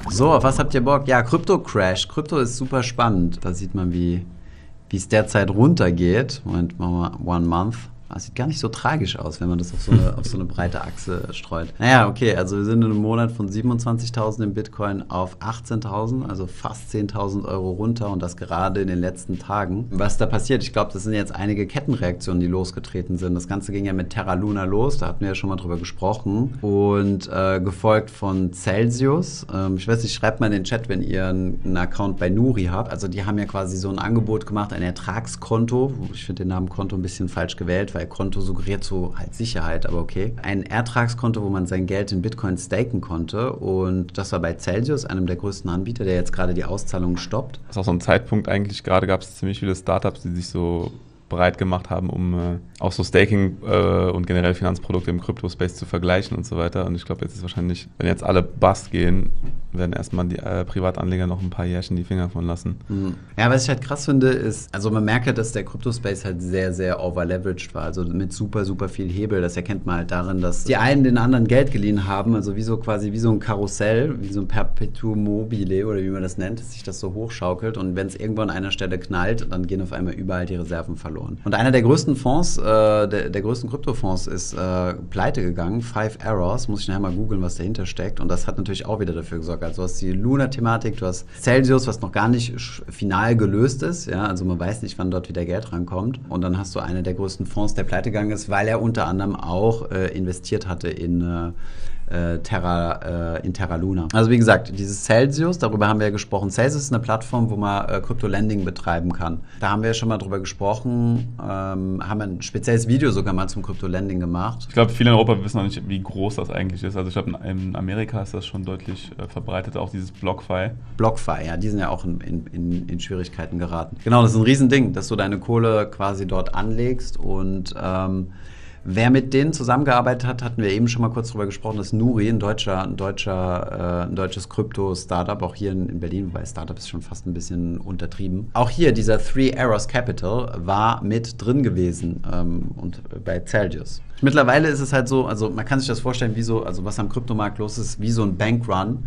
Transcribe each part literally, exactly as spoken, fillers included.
So, auf was habt ihr Bock? Ja, Krypto Crash. Krypto ist super spannend. Da sieht man, wie wie es derzeit runtergeht. Moment, machen wir One Month. Das sieht gar nicht so tragisch aus, wenn man das auf so eine, auf so eine breite Achse streut. Naja, okay, also wir sind in einem Monat von siebenundzwanzigtausend im Bitcoin auf achtzehntausend, also fast zehntausend Euro runter und das gerade in den letzten Tagen. Was da passiert? Ich glaube, das sind jetzt einige Kettenreaktionen, die losgetreten sind. Das Ganze ging ja mit Terra Luna los, da hatten wir ja schon mal drüber gesprochen. Und äh, gefolgt von Celsius. Ähm, ich weiß nicht, schreibt mal in den Chat, wenn ihr einen, einen Account bei Nuri habt. Also die haben ja quasi so ein Angebot gemacht, ein Ertragskonto. Ich finde den Namen Konto ein bisschen falsch gewählt, weil Konto suggeriert so halt Sicherheit, aber okay. Ein Ertragskonto, wo man sein Geld in Bitcoin staken konnte und das war bei Celsius, einem der größten Anbieter, der jetzt gerade die Auszahlungen stoppt. Das ist auch so ein Zeitpunkt eigentlich, gerade gab es ziemlich viele Startups, die sich so bereit gemacht haben, um äh, auch so Staking äh, und generell Finanzprodukte im Crypto-Space zu vergleichen und so weiter. Und ich glaube, jetzt ist wahrscheinlich, wenn jetzt alle bust gehen, werden erstmal die äh, Privatanleger noch ein paar Jährchen die Finger von lassen. Mhm. Ja, was ich halt krass finde, ist, also man merkt, dass der Crypto-Space halt sehr, sehr overleveraged war, also mit super, super viel Hebel. Das erkennt man halt darin, dass die einen den anderen Geld geliehen haben, also wie so quasi wie so ein Karussell, wie so ein Perpetuum mobile oder wie man das nennt, dass sich das so hochschaukelt und wenn es irgendwo an einer Stelle knallt, dann gehen auf einmal überall die Reserven verloren. Und einer der größten Fonds, äh, der, der größten Kryptofonds ist äh, pleite gegangen, Five Arrows, muss ich nachher mal googeln, was dahinter steckt. Und das hat natürlich auch wieder dafür gesorgt. Also du hast die Luna-Thematik, du hast Celsius, was noch gar nicht final gelöst ist. Ja? Also man weiß nicht, wann dort wieder Geld rankommt. Und dann hast du einen der größten Fonds, der pleite gegangen ist, weil er unter anderem auch äh, investiert hatte in äh, Äh, Terra, äh, in Terra Luna. Also wie gesagt, dieses Celsius, darüber haben wir ja gesprochen. Celsius ist eine Plattform, wo man äh, Crypto-Lending betreiben kann. Da haben wir ja schon mal drüber gesprochen, ähm, haben ein spezielles Video sogar mal zum Crypto-Lending gemacht. Ich glaube, viele in Europa wissen noch nicht, wie groß das eigentlich ist. Also ich glaube, in Amerika ist das schon deutlich äh, verbreitet, auch dieses BlockFi. BlockFi, ja, die sind ja auch in, in, in Schwierigkeiten geraten. Genau, das ist ein Riesending, dass du deine Kohle quasi dort anlegst und ähm, wer mit denen zusammengearbeitet hat, hatten wir eben schon mal kurz drüber gesprochen, das ist Nuri, ein deutscher, ein deutscher, äh, ein deutsches Krypto-Startup, auch hier in, in Berlin, wobei Startup ist schon fast ein bisschen untertrieben. Auch hier, dieser Three Arrows Capital war mit drin gewesen ähm, und bei Celsius. Mittlerweile ist es halt so, also man kann sich das vorstellen, wie so, also was am Kryptomarkt los ist, wie so ein Bankrun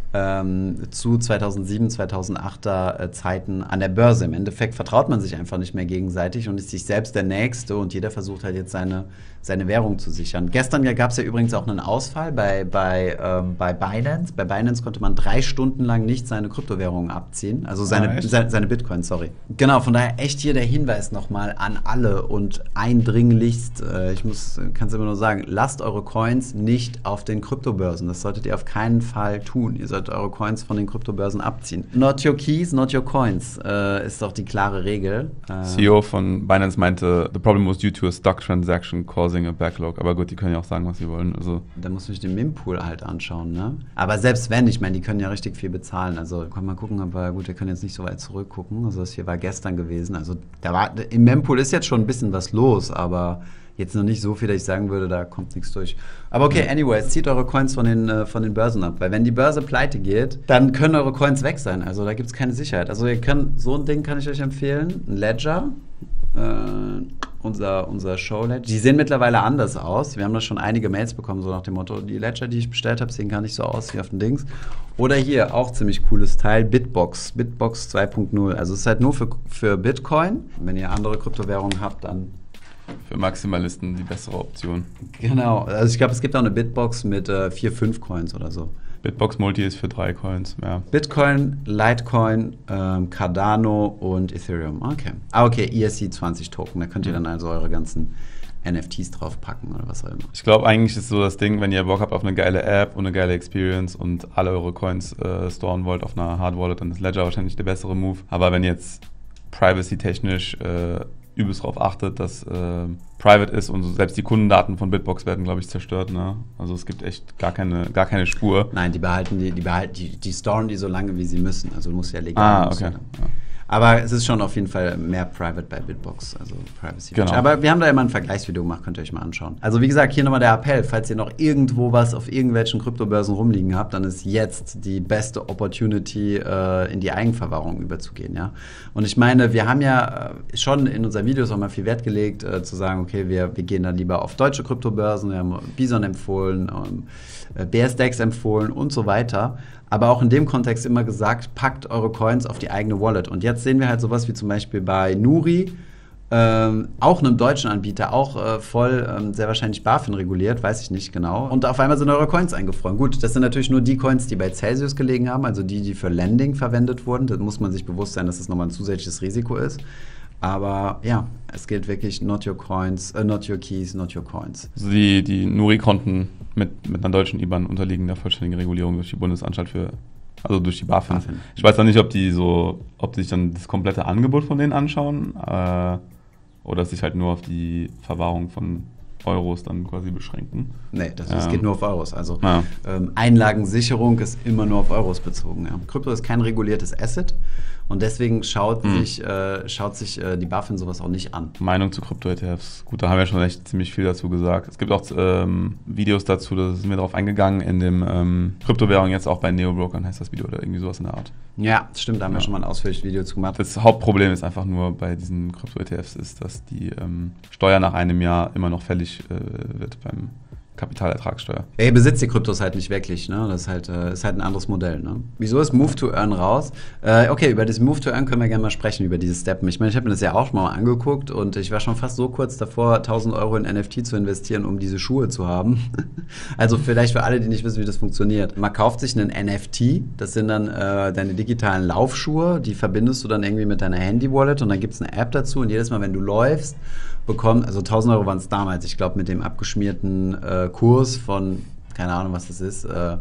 ähm, zu zweitausendsieben, zweitausendachter äh, Zeiten an der Börse. Im Endeffekt vertraut man sich einfach nicht mehr gegenseitig und ist sich selbst der Nächste und jeder versucht halt jetzt seine, seine Währung zu sichern. Gestern ja, gab es ja übrigens auch einen Ausfall bei, bei, ähm, bei Binance. Bei Binance konnte man drei Stunden lang nicht seine Kryptowährungen abziehen, also seine, ah, seine, seine Bitcoin, sorry. Genau, von daher echt hier der Hinweis nochmal an alle und eindringlichst, äh, ich muss, kann es immer nur sagen, lasst eure Coins nicht auf den Kryptobörsen. Das solltet ihr auf keinen Fall tun. Ihr solltet eure Coins von den Kryptobörsen abziehen. Not your keys, not your coins, äh, ist doch die klare Regel. Äh, C E O von Binance meinte, the problem was due to a stock transaction causing a backlog. Aber gut, die können ja auch sagen, was sie wollen. Also da muss man sich den Mempool halt anschauen, ne? Aber selbst wenn, ich meine, die können ja richtig viel bezahlen. Also kann man gucken, aber gut, wir können jetzt nicht so weit zurückgucken. Also das hier war gestern gewesen. Also da war, im Mempool ist jetzt schon ein bisschen was los, aber jetzt noch nicht so viel, dass ich sagen würde, da kommt nichts durch. Aber okay, anyways, zieht eure Coins von den, äh, von den Börsen ab. Weil wenn die Börse pleite geht, dann können eure Coins weg sein. Also da gibt es keine Sicherheit. Also ihr könnt, so ein Ding kann ich euch empfehlen. Ein Ledger, äh, unser, unser Show-Ledger. Die sehen mittlerweile anders aus. Wir haben da schon einige Mails bekommen, so nach dem Motto, die Ledger, die ich bestellt habe, sehen gar nicht so aus wie auf den Dings. Oder hier, auch ziemlich cooles Teil, Bitbox. Bitbox zwei Punkt null. Also es ist halt nur für, für Bitcoin. Wenn ihr andere Kryptowährungen habt, dann für Maximalisten die bessere Option. Genau, also ich glaube, es gibt auch eine Bitbox mit äh, vier, fünf Coins oder so. Bitbox Multi ist für drei Coins, ja. Bitcoin, Litecoin, ähm, Cardano und Ethereum. Okay. Ah, okay, E R C zwanzig Token. Da könnt ihr dann also eure ganzen N F Ts draufpacken oder was auch immer. Ich glaube, eigentlich ist so das Ding, wenn ihr Bock habt auf eine geile App und eine geile Experience und alle eure Coins äh, storen wollt auf einer Hard Wallet, dann ist Ledger wahrscheinlich der bessere Move. Aber wenn jetzt privacy-technisch äh, übelst darauf achtet, dass äh, private ist und selbst die Kundendaten von Bitbox werden, glaube ich, zerstört. Ne? Also es gibt echt gar keine, gar keine Spur. Nein, die behalten die, die behalten die, die storen die so lange, wie sie müssen. Also du musst ja legal. Ah, okay. Ja. Aber es ist schon auf jeden Fall mehr Private bei Bitbox, also Privacy. Genau. Aber wir haben da immer ein Vergleichsvideo gemacht, könnt ihr euch mal anschauen. Also wie gesagt, hier nochmal der Appell, falls ihr noch irgendwo was auf irgendwelchen Kryptobörsen rumliegen habt, dann ist jetzt die beste Opportunity, äh, in die Eigenverwahrung überzugehen. Ja? Und ich meine, wir haben ja äh, schon in unseren Videos auch mal viel Wert gelegt, äh, zu sagen, okay, wir, wir gehen dann lieber auf deutsche Kryptobörsen, wir haben Bison empfohlen, ähm, B S D E X empfohlen und so weiter. Aber auch in dem Kontext immer gesagt, packt eure Coins auf die eigene Wallet. Und jetzt sehen wir halt sowas wie zum Beispiel bei Nuri, ähm, auch einem deutschen Anbieter, auch äh, voll ähm, sehr wahrscheinlich BaFin reguliert, weiß ich nicht genau. Und auf einmal sind eure Coins eingefroren. Gut, das sind natürlich nur die Coins, die bei Celsius gelegen haben, also die, die für Lending verwendet wurden. Da muss man sich bewusst sein, dass das nochmal ein zusätzliches Risiko ist. Aber ja, es gilt wirklich not your coins, äh, not your keys, not your coins. Also die, die Nuri-Konten mit, mit einer deutschen I B A N unterliegen der vollständigen Regulierung durch die Bundesanstalt für, also durch die BaFin. BaFin. Ich weiß auch nicht, ob die so, ob die sich dann das komplette Angebot von denen anschauen äh, oder sich halt nur auf die Verwahrung von Euros dann quasi beschränken. Nee, das, das ähm, geht nur auf Euros. Also ja. ähm, Einlagensicherung ist immer nur auf Euros bezogen. Ja. Krypto ist kein reguliertes Asset und deswegen schaut mhm. sich, äh, schaut sich äh, die BaFin sowas auch nicht an. Meinung zu Krypto-E T Fs. Gut, da haben wir schon echt ziemlich viel dazu gesagt. Es gibt auch ähm, Videos dazu, da sind wir drauf eingegangen, in dem ähm, Kryptowährung jetzt auch bei Neobrokern heißt das Video oder irgendwie sowas in der Art. Ja, stimmt, da haben ja. wir schon mal ein ausführliches Video zu gemacht. Das Hauptproblem ist einfach nur bei diesen Krypto-E T Fs ist, dass die ähm, Steuer nach einem Jahr immer noch fällig äh, wird beim Kapitalertragssteuer. Er besitzt die Kryptos halt nicht wirklich, ne? Das ist halt, äh, ist halt ein anderes Modell, ne? Wieso ist Move to Earn raus? Äh, okay, über das Move to Earn können wir gerne mal sprechen, über dieses Steppen. Ich meine, ich habe mir das ja auch schon mal angeguckt und ich war schon fast so kurz davor, tausend Euro in N F T zu investieren, um diese Schuhe zu haben. Also vielleicht für alle, die nicht wissen, wie das funktioniert. Man kauft sich einen N F T, das sind dann äh, deine digitalen Laufschuhe, die verbindest du dann irgendwie mit deiner Handy-Wallet und dann gibt es eine App dazu und jedes Mal, wenn du läufst, bekommt, also tausend Euro waren es damals, ich glaube mit dem abgeschmierten äh, Kurs von, keine Ahnung, was das ist, äh,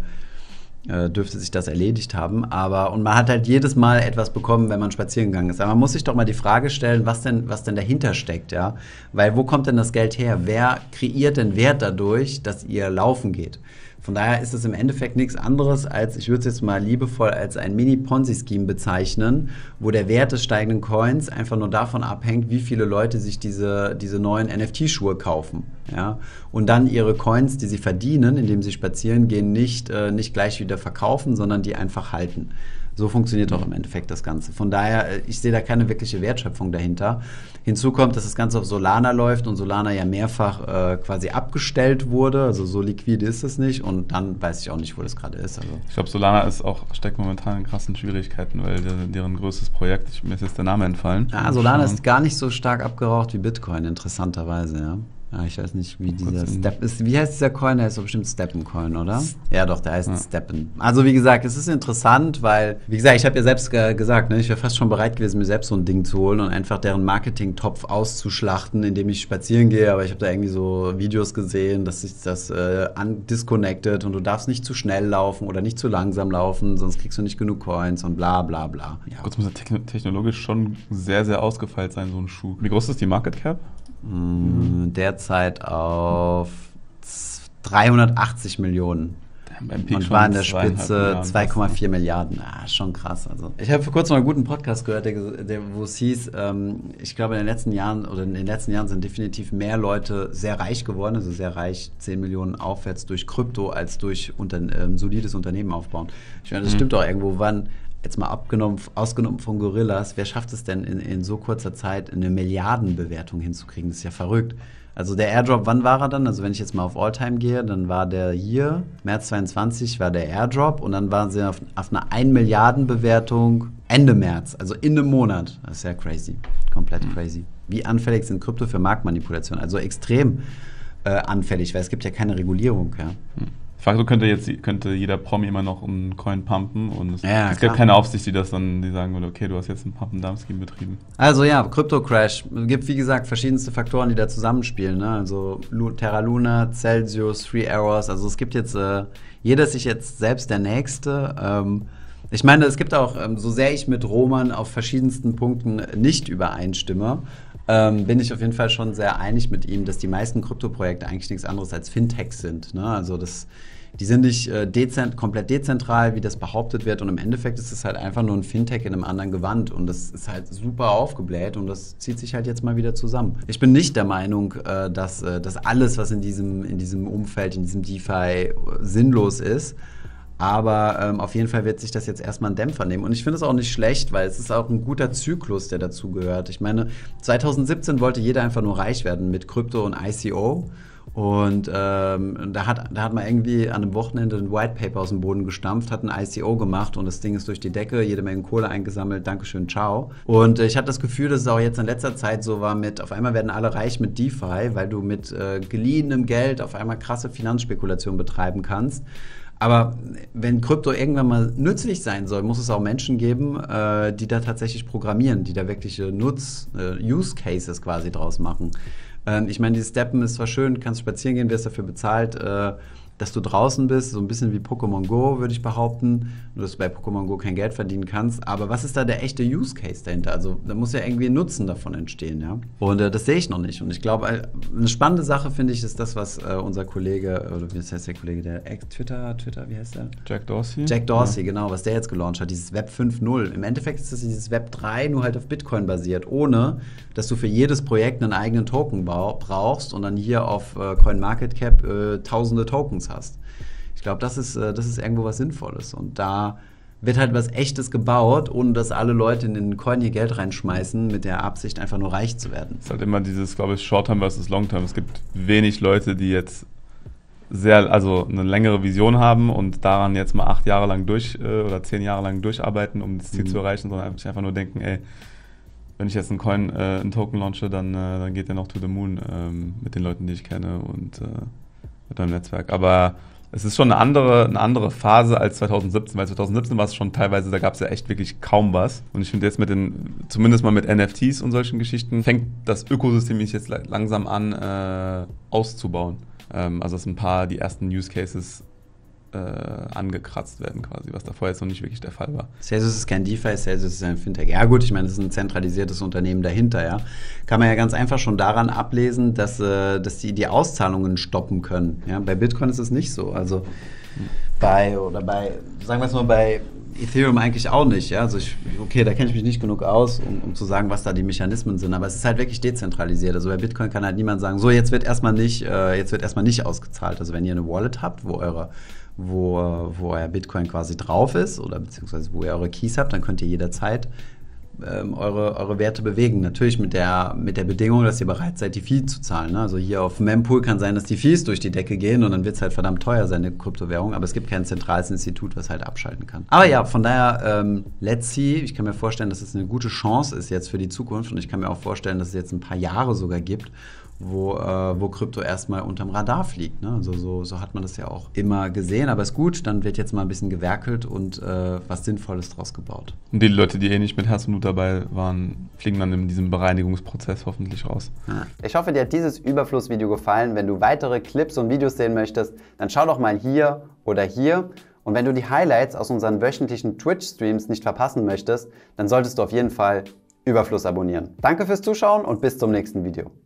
äh, dürfte sich das erledigt haben, aber und man hat halt jedes Mal etwas bekommen, wenn man spazieren gegangen ist. Aber man muss sich doch mal die Frage stellen, was denn, was denn dahinter steckt, ja? Weil wo kommt denn das Geld her? Wer kreiert denn Wert dadurch, dass ihr laufen geht? Von daher ist es im Endeffekt nichts anderes als, ich würde es jetzt mal liebevoll als ein Mini-Ponzi-Scheme bezeichnen, wo der Wert des steigenden Coins einfach nur davon abhängt, wie viele Leute sich diese, diese neuen N F T-Schuhe kaufen. Ja? Und dann ihre Coins, die sie verdienen, indem sie spazieren gehen, nicht, äh, nicht gleich wieder verkaufen, sondern die einfach halten. So funktioniert doch im Endeffekt das Ganze. Von daher, ich sehe da keine wirkliche Wertschöpfung dahinter. Hinzu kommt, dass das Ganze auf Solana läuft und Solana ja mehrfach äh, quasi abgestellt wurde. Also so liquide ist es nicht und dann weiß ich auch nicht, wo das gerade ist. Also ich glaube, Solana ist auch, steckt momentan in krassen Schwierigkeiten, weil der, deren größtes Projekt, ich, mir ist jetzt der Name entfallen. Ja, Solana ist gar nicht so stark abgeraucht wie Bitcoin, interessanterweise, ja. Ja, ich weiß nicht, wie dieser Step ist. Wie heißt dieser Coin? Der heißt doch bestimmt Steppen-Coin, oder? Ja, doch, der heißt ja. Steppen. Also wie gesagt, es ist interessant, weil, wie gesagt, ich habe ja selbst ge- gesagt, ne, ich wäre fast schon bereit gewesen, mir selbst so ein Ding zu holen und einfach deren Marketing-Topf auszuschlachten, indem ich spazieren gehe. Aber ich habe da irgendwie so Videos gesehen, dass sich das äh, undisconnected und du darfst nicht zu schnell laufen oder nicht zu langsam laufen, sonst kriegst du nicht genug Coins und bla bla bla. Ja. Kurz muss ja technologisch schon sehr, sehr ausgefeilt sein, so ein Schuh. Wie groß ist die Market Cap? Derzeit auf dreihundertachtzig Millionen. Und war in der Spitze zwei Komma vier Milliarden. Ah, schon krass. Also ich habe vor kurzem mal einen guten Podcast gehört, der, der, wo es hieß, ähm, ich glaube in den letzten Jahren oder in den letzten Jahren sind definitiv mehr Leute sehr reich geworden, also sehr reich, zehn Millionen aufwärts durch Krypto als durch unter, ähm, solides Unternehmen aufbauen. Ich meine, das mhm. stimmt auch irgendwo. Wann jetzt mal abgenommen, ausgenommen von Gorillas, wer schafft es denn in, in so kurzer Zeit eine Milliardenbewertung hinzukriegen? Das ist ja verrückt. Also der Airdrop, wann war er dann? Also wenn ich jetzt mal auf Alltime gehe, dann war der hier, März zweiundzwanzig war der Airdrop und dann waren sie auf, auf einer ein Milliarden Bewertung Ende März, also in einem Monat. Das ist ja crazy, komplett mhm. crazy. Wie anfällig sind Krypto für Marktmanipulation? Also extrem äh, anfällig, weil es gibt ja keine Regulierung. Ja. Mhm. Facto könnte jetzt könnte jeder Promi immer noch einen Coin pumpen und es, ja, es gibt keine Aufsicht, die das dann, die sagen würde, okay, du hast jetzt einen Pump-and-Dump-Scheme betrieben. Also ja, Krypto-Crash. Es gibt, wie gesagt, verschiedenste Faktoren, die da zusammenspielen. Ne? Also Terra Luna, Celsius, Three Arrows. Also es gibt jetzt, äh, jeder ist sich jetzt selbst der Nächste. Ähm, ich meine, es gibt auch, ähm, so sehr ich mit Roman auf verschiedensten Punkten nicht übereinstimme, Ähm, bin ich auf jeden Fall schon sehr einig mit ihm, dass die meisten Krypto-Projekte eigentlich nichts anderes als Fintechs sind. Ne? Also das, die sind nicht äh, dezent, komplett dezentral, wie das behauptet wird. Und im Endeffekt ist es halt einfach nur ein Fintech in einem anderen Gewand. Und das ist halt super aufgebläht und das zieht sich halt jetzt mal wieder zusammen. Ich bin nicht der Meinung, äh, dass, äh, dass alles, was in diesem, in diesem Umfeld, in diesem DeFi sinnlos ist. Aber ähm, auf jeden Fall wird sich das jetzt erstmal einen Dämpfer nehmen. Und ich finde es auch nicht schlecht, weil es ist auch ein guter Zyklus, der dazu gehört. Ich meine, zwanzig siebzehn wollte jeder einfach nur reich werden mit Krypto und I C O. Und ähm, da, hat, da hat man irgendwie an einem Wochenende ein White Paper aus dem Boden gestampft, hat ein I C O gemacht und das Ding ist durch die Decke, jede Menge Kohle eingesammelt, Dankeschön, ciao. Und äh, ich hatte das Gefühl, dass es auch jetzt in letzter Zeit so war mit, auf einmal werden alle reich mit DeFi, weil du mit äh, geliehenem Geld auf einmal krasse Finanzspekulation betreiben kannst. Aber wenn Krypto irgendwann mal nützlich sein soll, muss es auch Menschen geben, äh, die da tatsächlich programmieren, die da wirkliche Nutz, äh, Use Cases quasi draus machen. Ähm, ich meine, dieses Steppen ist zwar schön, kannst spazieren gehen, wirst dafür bezahlt, äh, dass du draußen bist, so ein bisschen wie Pokémon Go, würde ich behaupten. Nur, dass du bei Pokémon Go kein Geld verdienen kannst. Aber was ist da der echte Use Case dahinter? Also da muss ja irgendwie ein Nutzen davon entstehen, ja. Und äh, das sehe ich noch nicht. Und ich glaube, eine spannende Sache, finde ich, ist das, was äh, unser Kollege, oder wie heißt der Kollege, der Twitter, Twitter, wie heißt der? Jack Dorsey. Jack Dorsey, ja. Genau, was der jetzt gelauncht hat, dieses Web fünf Punkt null. Im Endeffekt ist das dieses Web drei, nur halt auf Bitcoin basiert, ohne dass du für jedes Projekt einen eigenen Token brauchst und dann hier auf äh, CoinMarketCap äh, tausende Tokens hast. Ich glaube, das ist, äh, das ist irgendwo was Sinnvolles. Und da wird halt was Echtes gebaut, ohne dass alle Leute in den Coin ihr Geld reinschmeißen, mit der Absicht, einfach nur reich zu werden. Es ist halt immer dieses, glaube ich, Short-Term versus Long-Term. Es gibt wenig Leute, die jetzt sehr, also eine längere Vision haben und daran jetzt mal acht Jahre lang durch äh, oder zehn Jahre lang durcharbeiten, um das Ziel mhm. zu erreichen, sondern einfach nur denken, ey, wenn ich jetzt einen Coin, äh, einen Token launche, dann, äh, dann geht der noch to the moon ähm, mit den Leuten, die ich kenne und äh, mit meinem Netzwerk. Aber es ist schon eine andere, eine andere Phase als zwanzig siebzehn, weil zwanzig siebzehn war es schon teilweise, da gab es ja echt wirklich kaum was. Und ich finde jetzt mit den, zumindest mal mit N F Ts und solchen Geschichten, fängt das Ökosystem jetzt langsam an äh, auszubauen. Ähm, also dass ein paar, die ersten Use Cases äh, angekratzt werden quasi, was davor jetzt noch nicht wirklich der Fall war. Celsius ist kein DeFi, Celsius ist ein Fintech. Ja gut, ich meine, das ist ein zentralisiertes Unternehmen dahinter, ja. Kann man ja ganz einfach schon daran ablesen, dass, äh, dass die die Auszahlungen stoppen können. Ja? Bei Bitcoin ist es nicht so. Also bei, oder bei, sagen wir es mal, bei Ethereum eigentlich auch nicht. Ja? Also ich, okay, da kenne ich mich nicht genug aus, um, um zu sagen, was da die Mechanismen sind, aber es ist halt wirklich dezentralisiert. Also bei Bitcoin kann halt niemand sagen, so jetzt wird erstmal nicht, äh, jetzt wird erstmal nicht ausgezahlt. Also wenn ihr eine Wallet habt, wo eure Wo, wo euer Bitcoin quasi drauf ist oder beziehungsweise wo ihr eure Keys habt, dann könnt ihr jederzeit ähm, eure, eure Werte bewegen. Natürlich mit der, mit der Bedingung, dass ihr bereit seid, die Fee zu zahlen. Ne? Also hier auf Mempool kann sein, dass die Fees durch die Decke gehen und dann wird es halt verdammt teuer sein, eine Kryptowährung, aber es gibt kein zentrales Institut, was halt abschalten kann. Aber ja, von daher, ähm, let's see. Ich kann mir vorstellen, dass es eine gute Chance ist jetzt für die Zukunft und ich kann mir auch vorstellen, dass es jetzt ein paar Jahre sogar gibt, wo, äh, wo Krypto erstmal unterm Radar fliegt. Ne? Also so, so hat man das ja auch immer gesehen. Aber ist gut, dann wird jetzt mal ein bisschen gewerkelt und äh, was Sinnvolles draus gebaut. Und die Leute, die eh nicht mit Herz und Blut dabei waren, fliegen dann in diesem Bereinigungsprozess hoffentlich raus. Ja. Ich hoffe, dir hat dieses Überflussvideo gefallen. Wenn du weitere Clips und Videos sehen möchtest, dann schau doch mal hier oder hier. Und wenn du die Highlights aus unseren wöchentlichen Twitch-Streams nicht verpassen möchtest, dann solltest du auf jeden Fall Überfluss abonnieren. Danke fürs Zuschauen und bis zum nächsten Video.